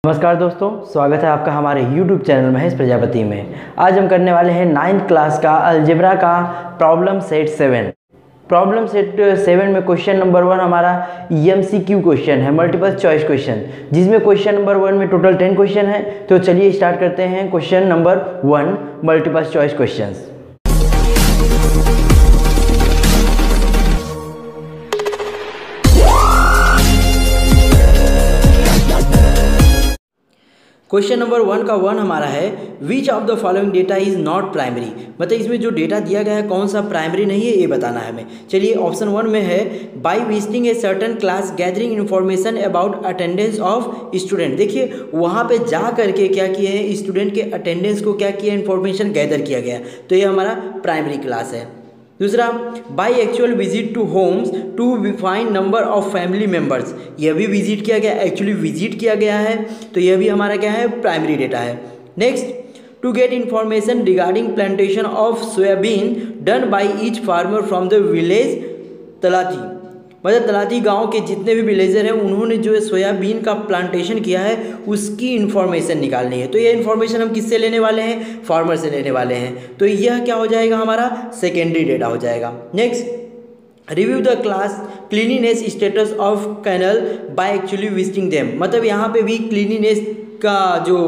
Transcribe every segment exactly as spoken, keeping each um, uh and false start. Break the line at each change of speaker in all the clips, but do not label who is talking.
नमस्कार दोस्तों, स्वागत है आपका हमारे YouTube चैनल महेश प्रजापति में। आज हम करने वाले हैं नाइन्थ क्लास का अलजेब्रा का problem set seven. Problem set seven में क्वेश्चन नंबर वन हमारा एमसीक्यू क्वेश्चन है, मल्टीपल चॉइस क्वेश्चन, जिसमें क्वेश्चन नंबर वन में टोटल टेन क्वेश्चन है। तो चलिए स्टार्ट करते हैं question number one, multiple choice question. Question number one का वन हमारा है, which of the following data is not primary. मतलब इसमें जो डेटा दिया गया है कौन सा प्राइमरी नहीं है, ये बताना है हमें। चलिए ऑप्शन वन में है, by visiting a certain class gathering information about attendance of student. देखिए वहाँ पे जा करके क्या किए हैं, स्टूडेंट के अटेंडेंस को क्या किया, इन्फॉर्मेशन गैदर किया गया, तो ये हमारा प्राइमरी क्लास है। दूसरा, by actual visit to homes to find number of family members, यह भी विजिट किया गया, एक्चुअली विजिट किया गया है, तो यह भी हमारा क्या है, प्राइमरी डेटा है। Next, to get information regarding plantation of soybean done by each farmer from the village talathi. मतलब तलाती गांव के जितने भी विलेजर हैं उन्होंने जो है सोयाबीन का प्लांटेशन किया है उसकी इन्फॉर्मेशन निकालनी है। तो ये इन्फॉर्मेशन हम किससे लेने वाले हैं, फार्मर से लेने वाले हैं। तो यह क्या हो जाएगा, हमारा सेकेंडरी डेटा हो जाएगा। Next, review the class cleanliness status of canal by actually visiting them. मतलब यहाँ पे भी क्लीनिनेस का जो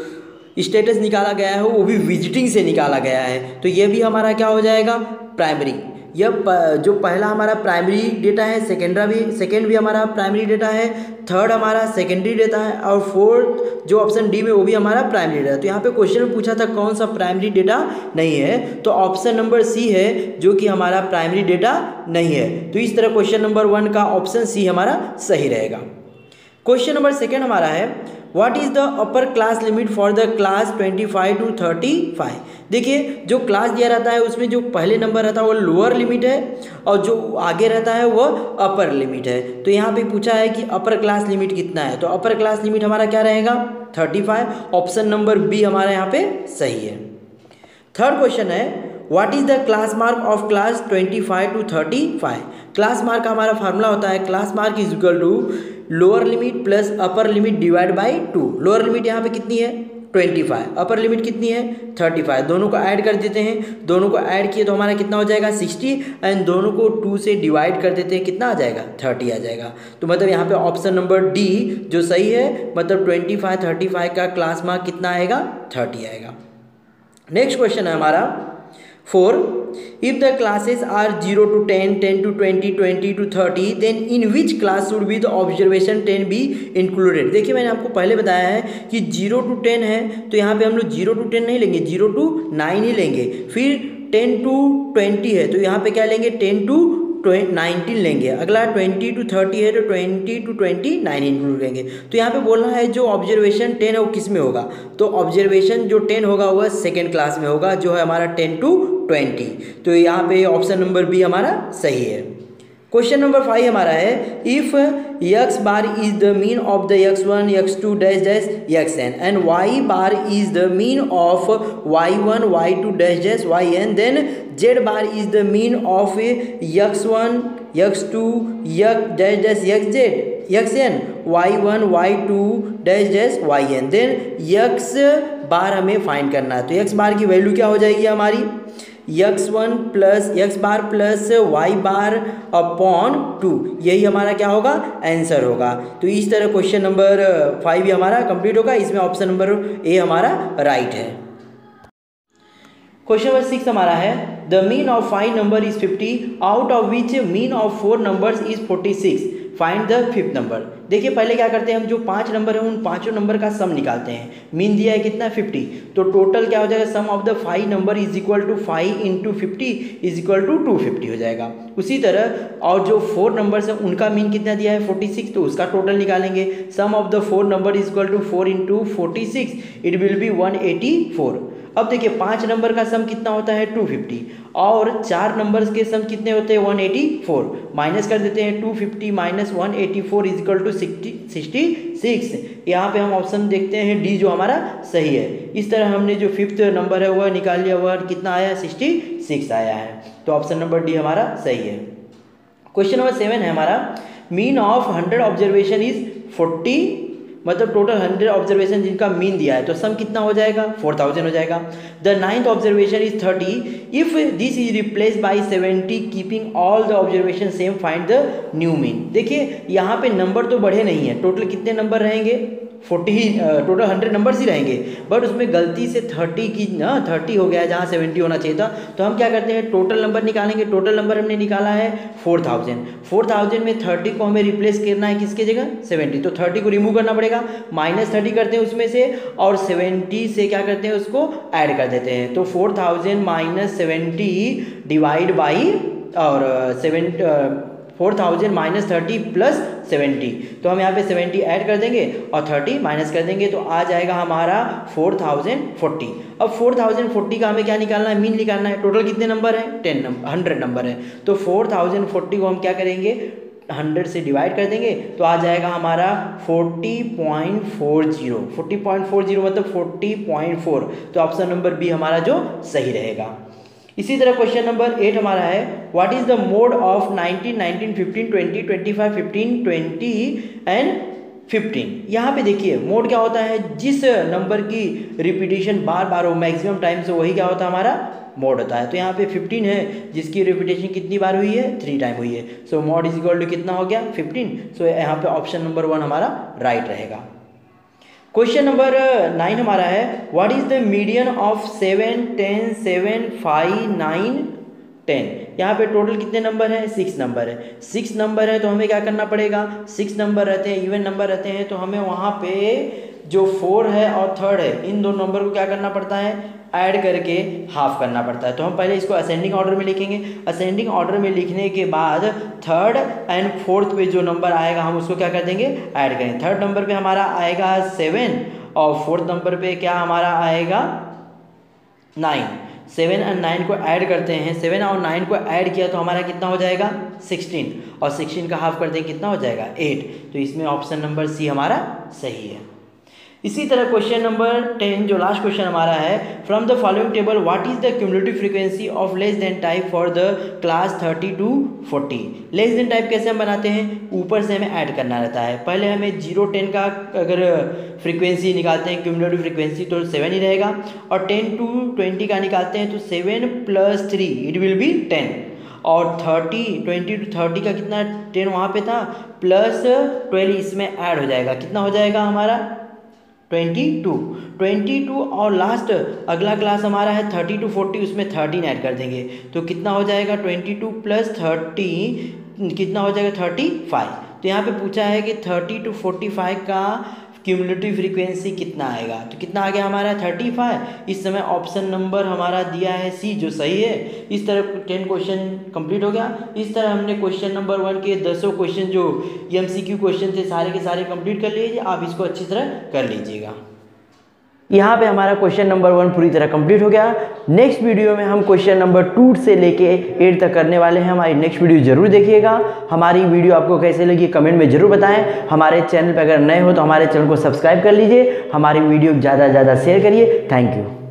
स्टेटस निकाला गया है वो भी विजिटिंग से निकाला गया है, तो ये भी हमारा क्या हो जाएगा, प्राइमरी। यह जो पहला हमारा प्राइमरी डेटा है, सेकेंडरा भी सेकेंड भी हमारा प्राइमरी डेटा है, थर्ड हमारा सेकेंडरी डेटा है, और फोर्थ जो ऑप्शन डी में वो भी हमारा प्राइमरी डेटा है। तो यहाँ पे क्वेश्चन में पूछा था कौन सा प्राइमरी डेटा नहीं है, तो ऑप्शन नंबर सी है जो कि हमारा प्राइमरी डेटा नहीं है। तो इस तरह क्वेश्चन नंबर वन का ऑप्शन सी हमारा सही रहेगा। क्वेश्चन नंबर सेकेंड हमारा है, what is the upper class limit for the class twenty five to thirty five. देखिए जो क्लास दिया रहता है उसमें जो पहले नंबर रहता है वो लोअर लिमिट है और जो आगे रहता है वो अपर लिमिट है। तो यहाँ पे पूछा है कि अपर क्लास लिमिट कितना है, तो अपर क्लास लिमिट हमारा क्या रहेगा, thirty five. Option number B हमारा यहाँ पे सही है। थर्ड क्वेश्चन है, what is the class mark of class twenty five to thirty five. Class mark का हमारा फार्मूला होता है, class mark is equal to lower limit plus upper limit divide by two. Lower limit यहाँ पे कितनी है, twenty five, upper limit कितनी है, थर्टी फाइव। दोनों को ऐड कर देते हैं, दोनों को ऐड किए तो हमारा कितना हो जाएगा, सिक्सटी, एंड दोनों को टू से डिवाइड कर देते हैं, कितना आ जाएगा, थर्टी आ जाएगा। तो मतलब यहाँ पे ऑप्शन नंबर डी जो सही है, मतलब ट्वेंटी फाइव थर्टी फाइव का क्लास मार्क कितना आएगा, थर्टी आएगा। नेक्स्ट क्वेश्चन है हमारा four, if the classes are zero to ten, ten to twenty, twenty to thirty, then in which class should be the observation ten be included। देखिए मैंने आपको पहले बताया है कि जीरो टू टेन है, तो यहाँ पे हम लोग जीरो टू टेन नहीं लेंगे, जीरो टू नाइन ही लेंगे। फिर टेन टू ट्वेंटी है तो यहाँ पे क्या लेंगे, टेन टू नाइनटीन लेंगे। अगला ट्वेंटी टू थर्टी है तो twenty two twenty nine include करेंगे। तो यहाँ पे बोलना है जो ऑब्जर्वेशन टेन है वो किस में होगा, तो ऑब्जर्वेशन जो टेन होगा वह सेकेंड क्लास में होगा, जो है हमारा टेन टू ट्वेंटी। तो यहाँ पे ऑप्शन नंबर बी हमारा सही है। क्वेश्चन नंबर फाइव हमारा है, if x bar is the mean of the x one x two dash dash x n and y bar is the mean of y one y two dash dash y n, then z bar is the mean of x one x two x dash dash x z x n y one y two dash dash y n, then x bar हमें find करना है। तो x बार की value क्या हो जाएगी हमारी, x one plus x bar plus y bar upon two, यही हमारा क्या होगा, आंसर होगा। तो इस तरह क्वेश्चन नंबर फाइव भी हमारा कंप्लीट होगा, इसमें ऑप्शन नंबर ए हमारा राइट है। क्वेश्चन नंबर सिक्स हमारा है, the mean of five number is fifty, out of which mean of four numbers is forty six, find the fifth number. देखिए पहले क्या करते हैं हम, जो पांच नंबर है उन पांचों नंबर का सम निकालते हैं। मीन दिया है कितना, फिफ्टी, तो टोटल क्या हो जाएगा, sum of the five number is equal to five into fifty is equal to two fifty हो जाएगा। उसी तरह और जो फोर नंबर्स है उनका मीन कितना दिया है, फोर्टी सिक्स, तो उसका टोटल निकालेंगे। Sum of the four number is equal to four into forty six, it will be one eighty four. अब देखिए पांच नंबर का सम कितना होता है, टू फिफ्टी, और चार नंबर्स के सम कितने होते हैं, वन एटी फोर। माइनस कर देते हैं, two fifty minus one eighty four is equal to sixty sixty six. यहाँ पे हम ऑप्शन देखते हैं डी जो हमारा सही है। इस तरह हमने जो फिफ्थ नंबर है वह निकाल लिया, वह कितना आया, सिक्सटी सिक्स आया है। तो ऑप्शन नंबर डी हमारा सही है। क्वेश्चन नंबर सेवन है हमारा, mean of hundred observation is forty मतलब टोटल हंड्रेड ऑब्जर्वेशन जिनका मीन दिया है, तो सम कितना हो जाएगा, फोर थाउजेंड हो जाएगा। The ninth observation is thirty, if this is replace by seventy keeping all the observation same, find the new mean. देखिए यहाँ पे नंबर तो बढ़े नहीं है, टोटल कितने नंबर रहेंगे, फोर्टी ही, टोटल हंड्रेड नंबर्स ही रहेंगे, बट उसमें गलती से थर्टी की ना थर्टी हो गया जहाँ सेवेंटी होना चाहिए था। तो हम क्या करते हैं, टोटल नंबर निकालेंगे। टोटल नंबर हमने निकाला है फोर थाउजेंड, फोर थाउजेंड में थर्टी को हमें रिप्लेस करना है किसके जगह, सेवेंटी, तो थर्टी को रिमूव करना पड़ेगा, माइनस थर्टी करते हैं उसमें से, और सेवेंटी से क्या करते हैं, उसको ऐड कर देते हैं। तो four thousand minus seventy divide by और seven four thousand minus thirty plus seventy, तो हम यहाँ पे सेवेंटी ऐड कर देंगे और थर्टी माइनस कर देंगे, तो आ जाएगा हमारा फोर थाउजेंड फोर्टी। अब फोर थाउजेंड फोर्टी का हमें क्या निकालना है, मीन निकालना है। टोटल कितने नंबर है, टेन नंबर, हंड्रेड नंबर है, तो फोर थाउजेंड फोर्टी को हम क्या करेंगे, हंड्रेड से डिवाइड कर देंगे, तो आ जाएगा हमारा forty point four zero, forty point four zero मतलब फोर्टी पॉइंट फोर, तो ऑप्शन नंबर बी हमारा जो सही रहेगा। इसी तरह क्वेश्चन नंबर एट हमारा है, what is the mode of nineteen, nineteen, fifteen, twenty, twenty five, fifteen, twenty and fifteen. यहाँ पे देखिए मोड क्या होता है, जिस नंबर की रिपीटेशन बार बार हो मैक्सिमम टाइम से, वही क्या होता है, हमारा मोड होता है। तो यहाँ पे फिफ्टीन है जिसकी रिपीटेशन कितनी बार हुई है, थ्री टाइम हुई है, so mode is equal to कितना हो गया, फिफ्टीन। सो यहाँ पे ऑप्शन नंबर वन हमारा राइट रहेगा। क्वेश्चन नंबर नाइन हमारा है, what is the median of seven, ten, seven, five, nine, ten. यहाँ पे टोटल कितने नंबर है, सिक्स नंबर है, सिक्स नंबर है तो हमें क्या करना पड़ेगा, सिक्स नंबर रहते हैं, इवन नंबर रहते हैं, तो हमें वहाँ पे जो फोर है और थर्ड है, इन दोनों नंबर को क्या करना पड़ता है, ऐड करके हाफ करना पड़ता है। तो हम पहले इसको असेंडिंग ऑर्डर में लिखेंगे, असेंडिंग ऑर्डर में लिखने के बाद थर्ड एंड फोर्थ पे जो नंबर आएगा हम उसको क्या कर देंगे, ऐड करेंगे। थर्ड नंबर पे हमारा आएगा सेवन और फोर्थ नंबर पे क्या हमारा आएगा, नाइन। सेवन एंड नाइन को ऐड करते हैं, सेवन और नाइन को ऐड किया तो हमारा कितना हो जाएगा, सिक्सटीन, और सिक्सटीन का हाफ कर देंगे कितना हो जाएगा, एट। तो इसमें ऑप्शन नंबर सी हमारा सही है। इसी तरह क्वेश्चन नंबर टेन जो लास्ट क्वेश्चन हमारा है, from the following table what is the cumulative frequency of less than type for the class thirty to forty. Less than type कैसे हम बनाते हैं, ऊपर से हमें ऐड करना रहता है। पहले हमें जीरो टेन का अगर फ्रीक्वेंसी निकालते हैं क्यूमुलेटिव फ्रीक्वेंसी तो सेवन ही रहेगा, और टेन टू ट्वेंटी का निकालते हैं तो seven plus three it will be ten, और थर्टी ट्वेंटी टू थर्टी का कितना, टेन वहाँ पे था प्लस ट्वेल्व इसमें ऐड हो जाएगा, कितना हो जाएगा हमारा ट्वेंटी टू, ट्वेंटी टू, और लास्ट अगला क्लास हमारा है थर्टी टू फोर्टी, उसमें थर्टीन ऐड कर देंगे तो कितना हो जाएगा, ट्वेंटी टू प्लस थर्टी कितना हो जाएगा, थर्टी फाइव। तो यहाँ पे पूछा है कि थर्टी टू फोर्टी फाइव का क्यूमुलेटिव फ्रीक्वेंसी कितना आएगा, तो कितना आ गया हमारा थर्टी फाइव। इस समय ऑप्शन नंबर हमारा दिया है सी जो सही है। इस तरह टेन क्वेश्चन कंप्लीट हो गया। इस तरह हमने क्वेश्चन नंबर वन के दसों क्वेश्चन जो एमसीक्यू क्वेश्चन थे सारे के सारे कंप्लीट कर लीजिए। आप इसको अच्छी तरह कर लीजिएगा। यहाँ पे हमारा क्वेश्चन नंबर वन पूरी तरह कंप्लीट हो गया। नेक्स्ट वीडियो में हम क्वेश्चन नंबर टू से लेके एट तक करने वाले हैं। हमारी नेक्स्ट वीडियो जरूर देखिएगा। हमारी वीडियो आपको कैसे लगी कमेंट में जरूर बताएं। हमारे चैनल पर अगर नए हो तो हमारे चैनल को सब्सक्राइब कर लीजिए। हमारी वीडियो ज़्यादा से ज़्यादा शेयर करिए। Thank you.